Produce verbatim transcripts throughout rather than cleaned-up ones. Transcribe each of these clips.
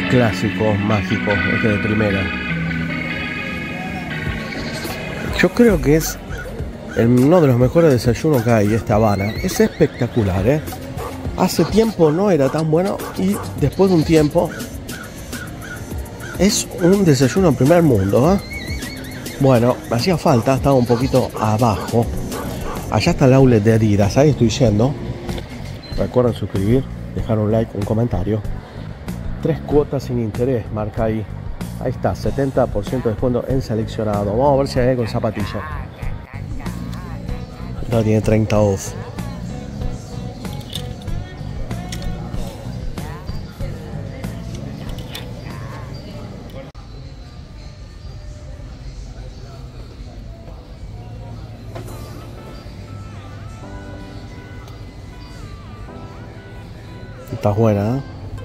clásico, mágico, este de primera. Yo creo que es el, uno de los mejores desayunos que hay, esta Habana. Es espectacular, ¿eh? Hace tiempo no era tan bueno y después de un tiempo es un desayuno en primer mundo, ¿eh? Bueno, me hacía falta, estaba un poquito abajo. Allá está el outlet de Adidas, ahí estoy yendo. Recuerden suscribir, dejar un like, un comentario. Tres cuotas sin interés, marca ahí. Ahí está, setenta por ciento de descuento en seleccionado. Vamos a ver si hay con zapatilla. No tiene treinta off. Está buena, ¿eh?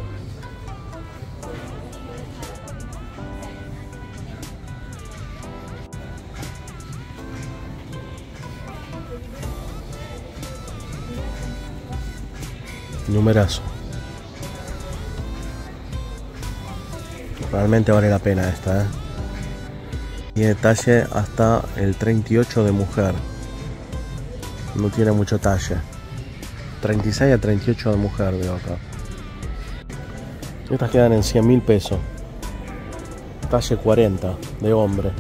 Numerazo. Realmente vale la pena esta, ¿eh? Tiene talle hasta el treinta y ocho de mujer. No tiene mucho talle. treinta y seis a treinta y ocho de mujer veo acá. Estas quedan en cien mil pesos. Talle cuarenta de hombre.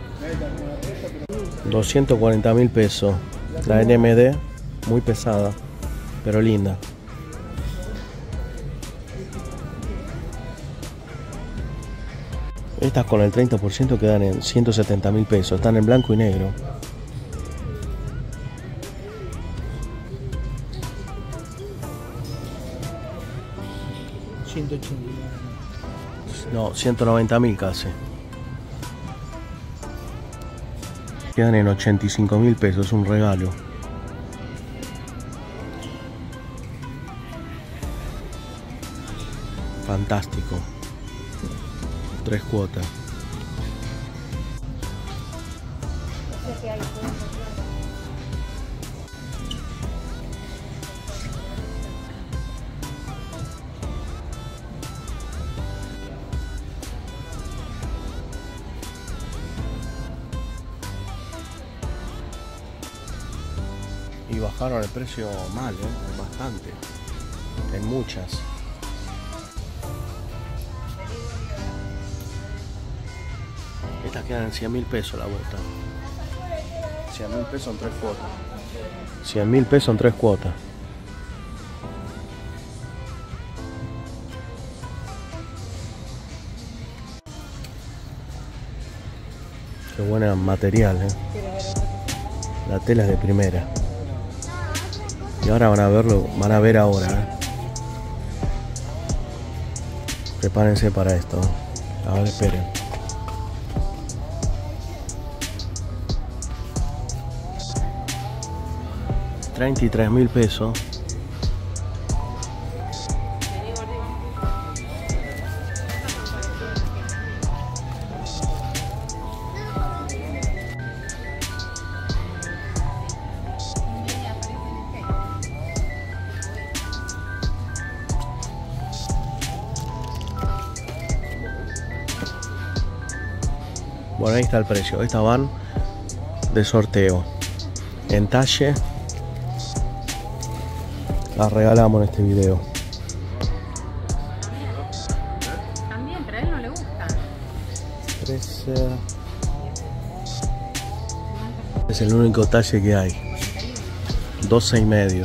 doscientos cuarenta mil pesos. La N M D, muy pesada, pero linda. Estas con el treinta por ciento quedan en ciento setenta mil pesos. Están en blanco y negro. ciento ochenta. No, ciento noventa mil casi. Quedan en ochenta y cinco mil pesos, un regalo. Fantástico. Tres cuotas. Y bajaron el precio mal, ¿eh? Bastante. En muchas. Estas quedan en cien mil pesos la vuelta. cien mil pesos en tres cuotas. cien mil pesos en tres cuotas. Qué buen material, ¿eh? La tela es de primera. Y ahora van a verlo, van a ver ahora, ¿eh? Prepárense para esto. A ver, esperen. treinta y tres mil pesos. Bueno, ahí está el precio. Estas van de sorteo. En talle. Las regalamos en este video. También, pero a él no le gusta. trece. Es el único talle que hay. doce y medio.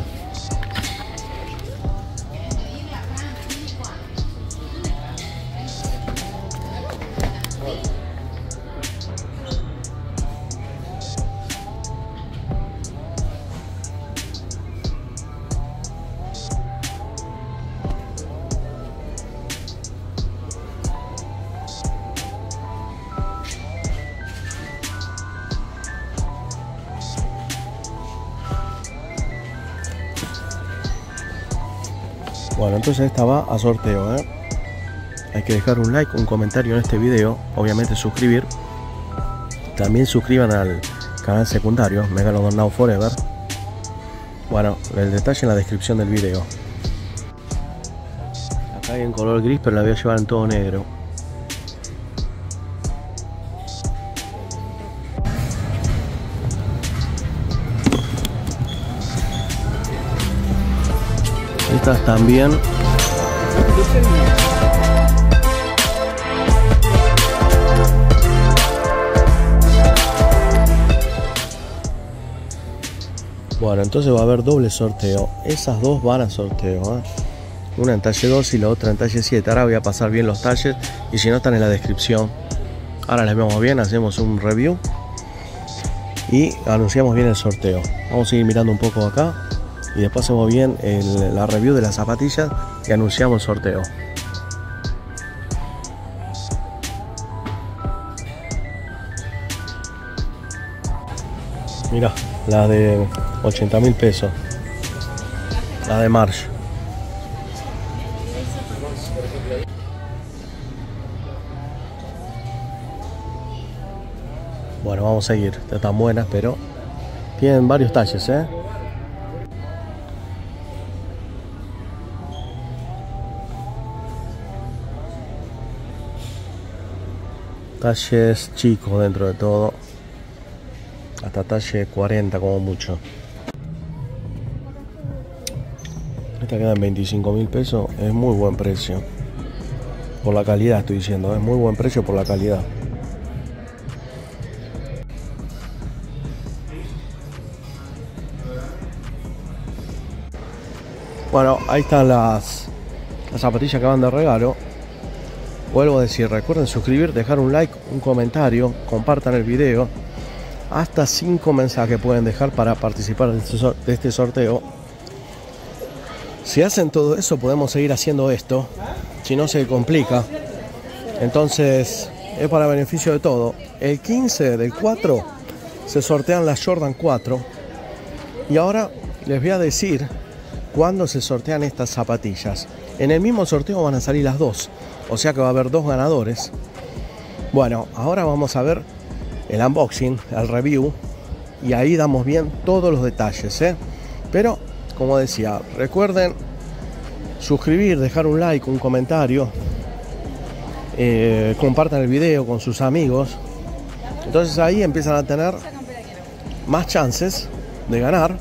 Bueno, entonces esta va a sorteo, ¿eh? Hay que dejar un like, un comentario en este video, obviamente suscribir. También suscriban al canal secundario, Megalodon Now Forever. Bueno, el detalle en la descripción del video. Acá hay en color gris, pero la voy a llevar en todo negro. Estas también. Bueno, entonces va a haber doble sorteo. Esas dos van a sorteo, ¿eh? Una en talle dos y la otra en talle siete. Ahora voy a pasar bien los talles y si no están en la descripción. Ahora les vemos bien, hacemos un review y anunciamos bien el sorteo. Vamos a seguir mirando un poco acá y después hacemos bien el, la review de las zapatillas y anunciamos el sorteo. Mira, la de ochenta mil pesos, la de Marsh. Bueno, vamos a seguir. Están buenas, pero tienen varios talles, ¿eh? Talles chicos dentro de todo. Hasta talle cuarenta como mucho. Esta queda en veinticinco mil pesos. Es muy buen precio. Por la calidad estoy diciendo. Es muy buen precio por la calidad. Bueno, ahí están las, las zapatillas que van de regalo. Vuelvo a decir, recuerden suscribir, dejar un like, un comentario, compartan el video. Hasta cinco mensajes pueden dejar para participar de este sorteo. Si hacen todo eso podemos seguir haciendo esto. Si no se complica. Entonces es para beneficio de todo. El quince del cuatro se sortean las Jordan cuatro. Y ahora les voy a decir cuándo se sortean estas zapatillas. En el mismo sorteo van a salir las dos. O sea que va a haber dos ganadores. Bueno, ahora vamos a ver el unboxing, el review, y ahí damos bien todos los detalles, ¿eh? Pero como decía, recuerden suscribir, dejar un like, un comentario, eh, compartan el video con sus amigos. Entonces ahí empiezan a tener más chances de ganar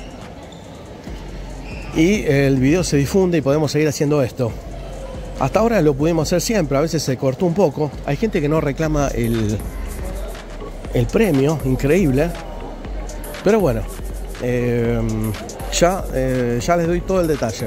y el video se difunde y podemos seguir haciendo esto. Hasta ahora lo pudimos hacer siempre, a veces se cortó un poco. Hay gente que no reclama el el premio, increíble, pero bueno, eh, ya, eh, ya les doy todo el detalle.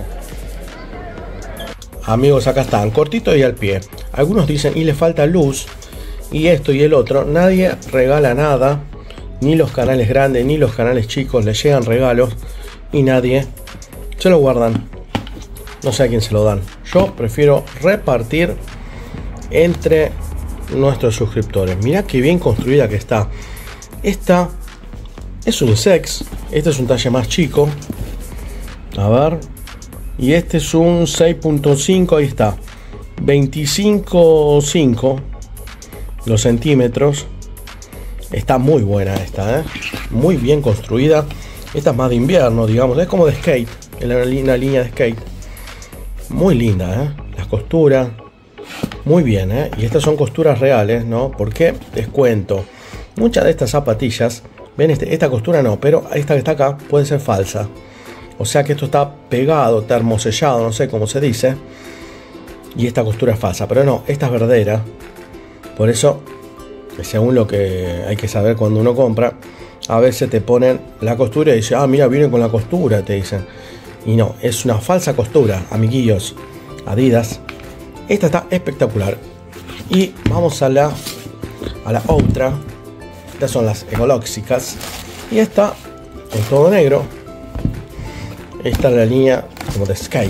Amigos, acá están, cortito y al pie. Algunos dicen y le falta luz y esto y el otro. Nadie regala nada, ni los canales grandes ni los canales chicos les llegan regalos y nadie se lo guardan. No sé a quién se lo dan. Yo prefiero repartir entre nuestros suscriptores. Mirá qué bien construida que está. Esta es un sex. Este es un talle más chico. A ver. Y este es un seis punto cinco. Ahí está. veinticinco punto cinco los centímetros. Está muy buena esta, ¿eh? Muy bien construida. Esta es más de invierno, digamos. Es como de skate. En una línea de skate. Muy linda, ¿eh? Las costuras. Muy bien, ¿eh? Y estas son costuras reales, ¿no? Porque les cuento, muchas de estas zapatillas, ven, este, esta costura no, pero esta que está acá puede ser falsa. O sea que esto está pegado, termosellado, no sé cómo se dice. Y esta costura es falsa, pero no, esta es verdadera. Por eso, según lo que hay que saber cuando uno compra, a veces te ponen la costura y dicen, ah, mira, viene con la costura, te dicen. Y no, es una falsa costura, amiguillos. Adidas. Esta está espectacular. Y vamos a la a la otra. Estas son las ecolóxicas. Y esta en todo negro. Esta es la línea como de skate.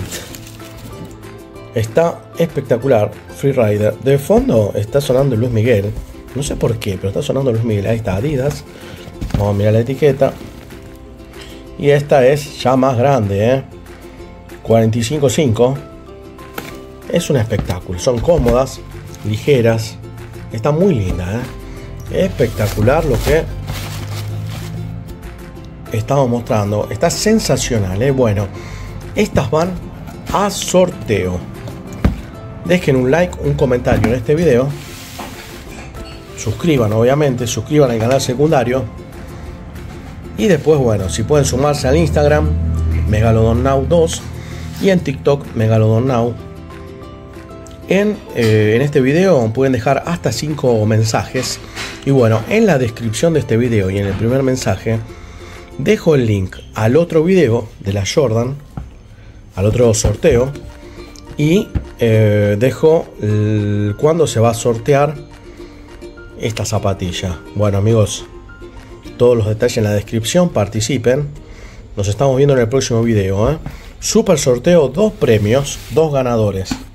Está espectacular. Freerider. De fondo está sonando Luis Miguel. No sé por qué, pero está sonando Luis Miguel. Ahí está Adidas. Vamos a mirar la etiqueta. Y esta es ya más grande, ¿eh? cuarenta y cinco punto cinco. Es un espectáculo, son cómodas, ligeras, está muy linda, ¿eh? Espectacular lo que estamos mostrando, está sensacional, ¿eh? Bueno, estas van a sorteo. dejen un like, un comentario en este video, suscriban obviamente, suscriban al canal secundario y después, bueno, si pueden sumarse al Instagram Megalodon Now dos y en TikTok Megalodon Now. En, eh, en este video pueden dejar hasta cinco mensajes y bueno, en la descripción de este video y en el primer mensaje dejo el link al otro video de la Jordan, al otro sorteo, y eh, dejo el, cuándo se va a sortear esta zapatilla. Bueno amigos, todos los detalles en la descripción, participen, nos estamos viendo en el próximo video, ¿eh? Super sorteo, dos premios, dos ganadores.